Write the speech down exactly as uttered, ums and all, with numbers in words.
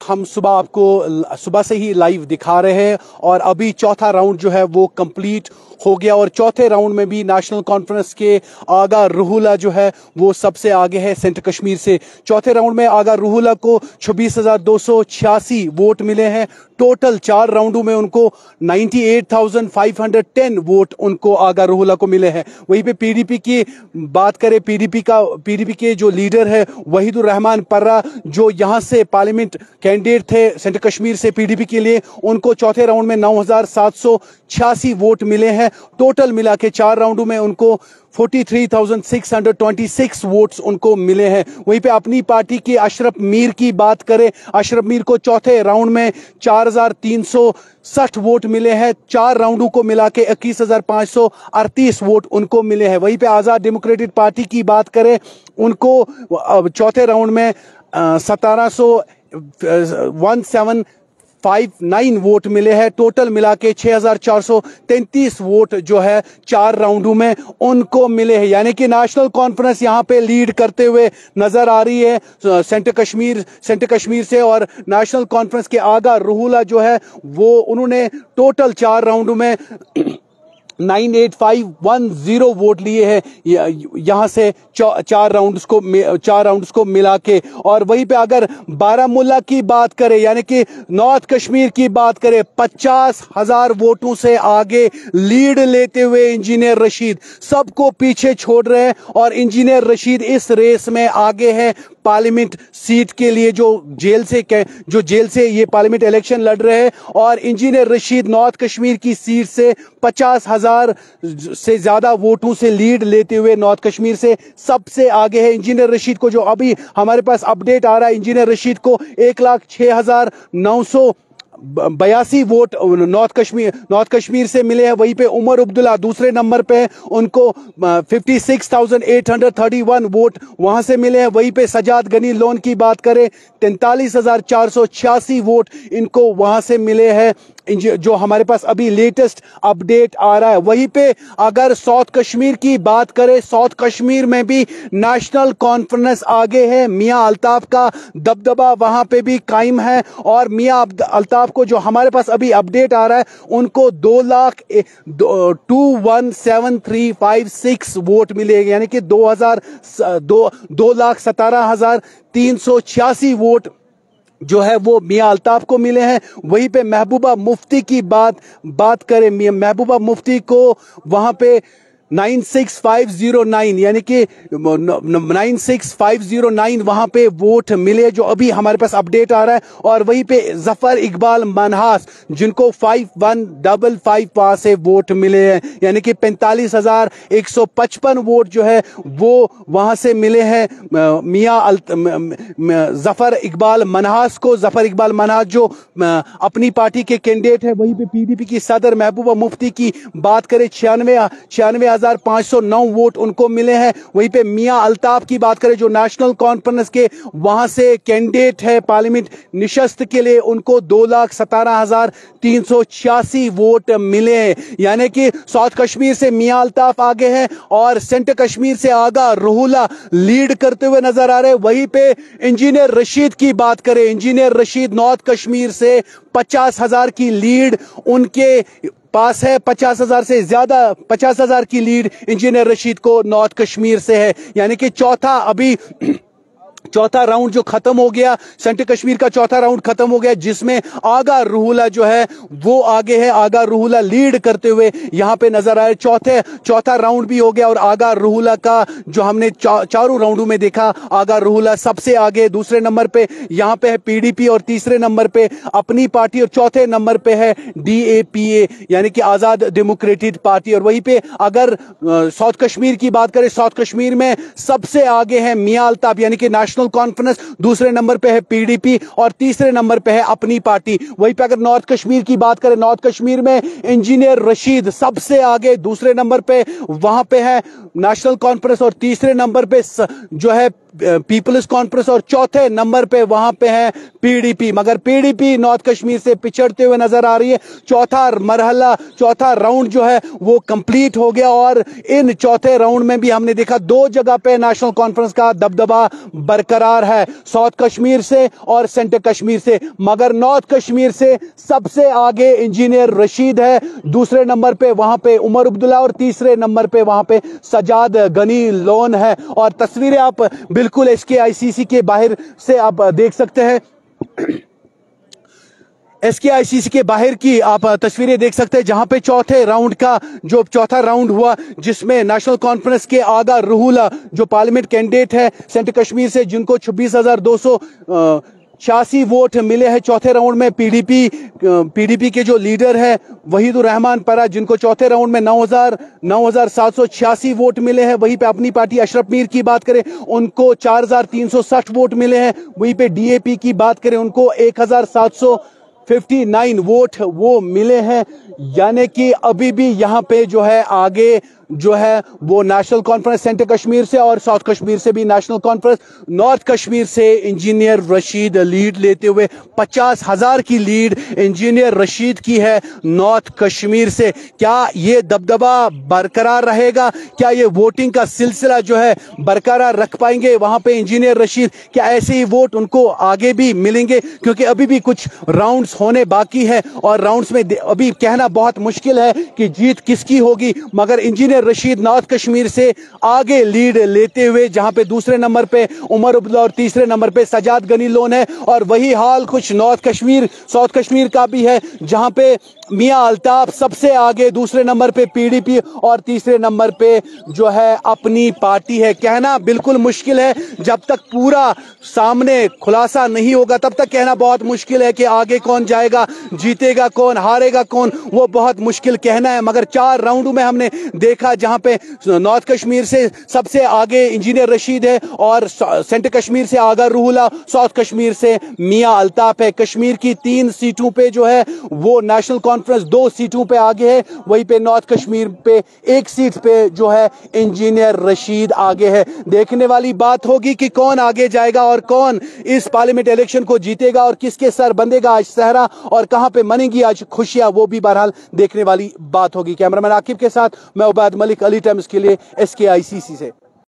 हम सुबह आपको सुबह से ही लाइव दिखा रहे हैं और अभी चौथा राउंड जो है वो कंप्लीट हो गया और चौथे राउंड में भी नेशनल कॉन्फ्रेंस के आगा रूहुल्ला जो है वो सबसे आगे है सेंट्रल कश्मीर से। चौथे राउंड में आगा रूहुल्ला को छब्बीस हजार दो सौ छियासी वोट मिले हैं। टोटल चार राउंडों में उनको अट्ठानवे हज़ार पाँच सौ दस वोट उनको आगा रूहुल्ला को मिले हैं। वहीं पे पीडीपी की बात करें, पीडीपी का पीडीपी के जो लीडर है वहीदुर रहमान पर्रा, जो यहां से पार्लियामेंट कैंडिडेट थे सेंट्रल कश्मीर से पीडीपी के लिए, उनको चौथे राउंड में नौ हजार सात सौ छियासी वोट मिले हैं। टोटल मिला के चार राउंडों में उनको तैंतालीस हज़ार छह सौ छब्बीस वोट्स उनको मिले हैं। वहीं पे अपनी पार्टी के अशरफ मीर की बात करें, अशरफ मीर को चौथे राउंड में चार हजार तीन सौ साठ वोट मिले हैं। चार राउंडों को मिला के इक्कीस हजार पांच सौ अड़तीस वोट उनको मिले हैं। वहीं पे आजाद डेमोक्रेटिक पार्टी की बात करें, उनको चौथे राउंड में सतारह सौ one seven five nine vote मिले हैं। टोटल मिला के छह हजार चार सौ तैंतीस वोट जो है चार राउंडों में उनको मिले हैं। यानी कि नेशनल कॉन्फ्रेंस यहां पे लीड करते हुए नजर आ रही है सेंट्रल कश्मीर सेंट्रल कश्मीर से। और नेशनल कॉन्फ्रेंस के आगा रूहुल्ला जो है वो उन्होंने टोटल चार राउंडों में nine eight five one zero vote लिए हैं यहां से चार राउंड्स को चार राउंड्स को मिला के। और वहीं पे अगर बारामूला की बात करें, यानी कि नॉर्थ कश्मीर की बात करें, पचास हजार वोटों से आगे लीड लेते हुए इंजीनियर रशीद सबको पीछे छोड़ रहे हैं और इंजीनियर रशीद इस रेस में आगे है पार्लियामेंट सीट के लिए, जो जेल से जो जेल से ये पार्लियामेंट इलेक्शन लड़ रहे हैं। और इंजीनियर रशीद नॉर्थ कश्मीर की सीट से पचास हजार से ज्यादा वोटों से लीड लेते हुए नॉर्थ कश्मीर से सबसे आगे है। इंजीनियर रशीद को, जो अभी हमारे पास अपडेट आ रहा है, इंजीनियर रशीद को एक लाख छह हजार नौ सौ बयासी vote north Kashmir north Kashmir से मिले हैं। वहीं पे उमर अब्दुल्ला दूसरे नंबर पे, उनको छप्पन हज़ार आठ सौ इकतीस वोट वहां से मिले हैं। वहीं पे सजाद गनी लोन की बात करें, तैंतालीस हजार चार सौ छियासी वोट इनको वहां से मिले हैं, जो हमारे पास अभी लेटेस्ट अपडेट आ रहा है। वहीं पे अगर साउथ कश्मीर की बात करें, साउथ कश्मीर में भी नेशनल कॉन्फ्रेंस आगे है। मियां अल्ताफ का दबदबा वहां पे भी कायम है और मियां अल्ताफ को, जो हमारे पास अभी अपडेट आ रहा है, उनको दो lakh two one seven three five six vote मिलेगा, यानी कि दो हजार दो दो लाख सतारह हजार तीन सौ छियासी वोट जो है वो मियां अल्ताफ को मिले हैं। वहीं पे महबूबा मुफ्ती की बात बात करें, महबूबा मुफ्ती को वहां पे nine six five zero nine यानी कि nine six five zero nine वहां पे वोट मिले, जो अभी हमारे पास अपडेट आ रहा है। और वहीं पे जफर इकबाल मनहास, जिनको फाइव वन डबल फाइव वहां से वोट मिले हैं, यानी कि पैंतालीस हजार एक सौ पचपन वोट जो है वो वहां से मिले हैं मियां जफर इकबाल मनहास को। जफर इकबाल मनहास जो अपनी पार्टी के कैंडिडेट है। वहीं पे पीडीपी की सदर महबूबा मुफ्ती की बात करें, छियानवे छियानवे हजार पांच सौ नौ वोट उनको मिले हैं। वहीं पे मियां अल्ताफ की बात करें, जो नेशनल कॉन्फ्रेंस के वहां से कैंडिडेट है पार्लियामेंट निशस्त के लिए, उनको दो लाख सतारह हजार तीन सौ छियासी वोट मिले हैं। यानी कि साउथ कश्मीर से मियां अल्ताफ आगे हैं और सेंट्रल कश्मीर से आगा रूहुल्ला लीड करते हुए नजर आ रहे हैं। वहीं पे इंजीनियर रशीद की बात करें, इंजीनियर रशीद नॉर्थ कश्मीर से पचास हजार की लीड उनके पास है, पचास हजार से ज्यादा पचास हजार की लीड इंजीनियर रशीद को नॉर्थ कश्मीर से है। यानी कि चौथा अभी चौथा राउंड जो खत्म हो गया, सेंट्रल कश्मीर का चौथा राउंड खत्म हो गया, जिसमें आगा रूहुल्ला जो है वो आगे है। आगा रूहुल्ला लीड करते हुए यहां पे नजर आए। चौथे चौथा राउंड भी हो गया और आगा रूहुल्ला का जो हमने चा, चारों राउंडों में देखा, आगा रूहुल्ला सबसे आगे। दूसरे नंबर पे यहां पे है पीडीपी और तीसरे नंबर पे अपनी पार्टी और चौथे नंबर पे है डीएपीए यानी कि आजाद डेमोक्रेटिक पार्टी। और वहीं पे अगर साउथ कश्मीर की बात करें, साउथ कश्मीर में सबसे आगे है मियां अल्ताफ यानी कि नेशनल कॉन्फ्रेंस, दूसरे नंबर पे है पीडीपी और तीसरे नंबर पे है अपनी पार्टी। वहीं पे अगर नॉर्थ कश्मीर की बात करें, नॉर्थ कश्मीर में इंजीनियर रशीद सबसे आगे, दूसरे नंबर पे वहां पे है नेशनल कॉन्फ्रेंस और तीसरे नंबर पे जो है पीपल्स कॉन्फ्रेंस और चौथे नंबर पे वहां पे है पीडीपी। मगर पीडीपी नॉर्थ कश्मीर से पिछड़ते हुए नजर आ रही है। चौथा मरहला, चौथा राउंड जो है वो कंप्लीट हो गया और इन चौथे राउंड में भी हमने देखा दो जगह पे नेशनल कॉन्फ्रेंस का दबदबा बरकरार है, साउथ कश्मीर से और सेंट्रल कश्मीर से। मगर नॉर्थ कश्मीर से सबसे आगे इंजीनियर रशीद है, दूसरे नंबर पे वहां पे उमर अब्दुल्ला और तीसरे नंबर पे वहां पे सजाद गनी लोन है। और तस्वीरें आप बिल्कुल एस के आई सी सी के बाहर से आप देख सकते हैं। एस के आई सी सी के बाहर की आप तस्वीरें देख सकते हैं जहां पे चौथे राउंड का जो चौथा राउंड हुआ जिसमें नेशनल कॉन्फ्रेंस के आगा रूहुला जो पार्लियामेंट कैंडिडेट है सेंट्रल कश्मीर से, जिनको छब्बीस हजार दो सौ छियासी वोट मिले हैं चौथे राउंड में। पीडीपी पीडीपी के जो लीडर है वहीदुर रहमान परा, जिनको चौथे राउंड में नौ हजार नौ हजार सात सौ छियासी वोट मिले हैं। वहीं पे अपनी पार्टी अशरफ मीर की बात करें उनको चार हजार तीन सौ साठ वोट मिले हैं। वहीं पे डीएपी की बात करें उनको एक हजार सात सौ उनसठ वोट वो मिले हैं। यानी कि अभी भी यहां पे जो है आगे जो है वो नेशनल कॉन्फ्रेंस सेंट्रल कश्मीर से और साउथ कश्मीर से भी नेशनल कॉन्फ्रेंस, नॉर्थ कश्मीर से इंजीनियर रशीद लीड लेते हुए पचास हजार की लीड इंजीनियर रशीद की है नॉर्थ कश्मीर से। क्या ये दबदबा बरकरार रहेगा? क्या ये वोटिंग का सिलसिला जो है बरकरार रख पाएंगे वहां पे इंजीनियर रशीद? क्या ऐसे ही वोट उनको आगे भी मिलेंगे? क्योंकि अभी भी कुछ राउंड्स होने बाकी है और राउंड्स में अभी कहना बहुत मुश्किल है कि जीत किसकी होगी। मगर इंजीनियर रशीद नॉर्थ कश्मीर से आगे लीड लेते हुए, जहां पे दूसरे नंबर पे उमर अब्दुल्ला और तीसरे नंबर पे सजाद गनी लोन है। और वही हाल कुछ नॉर्थ कश्मीर साउथ कश्मीर का भी है, जहां पे मियां अल्ताफ सबसे आगे, दूसरे नंबर पे पीडीपी और तीसरे नंबर पे जो है अपनी पार्टी है। कहना बिल्कुल मुश्किल है, जब तक पूरा सामने खुलासा नहीं होगा तब तक कहना बहुत मुश्किल है कि आगे कौन जाएगा, जीतेगा कौन, हारेगा कौन, वो बहुत मुश्किल कहना है। मगर चार राउंडों में हमने देखा जहां पे नॉर्थ कश्मीर से सबसे आगे इंजीनियर रशीद है और सेंट्रल कश्मीर से आगा रूहुला, साउथ कश्मीर से मियां अल्ताफ है। कश्मीर की तीन सीटों पे जो है वो नेशनल कॉन्फ्रेंस दो सीटों पे आगे है, वहीं पे नॉर्थ कश्मीर पे एक सीट पे जो है इंजीनियर रशीद आगे है। देखने वाली बात होगी कि कौन आगे जाएगा और कौन इस पार्लियामेंट इलेक्शन को जीतेगा और किसके सर बंधेगा आज सहरा और कहां पे मनेगी आज खुशियां, वो भी बहरहाल देखने वाली बात होगी। कैमरामैन आकिब के साथ मैं उबैद मलिक, अली टाइम्स के लिए एस के आई सी सी से।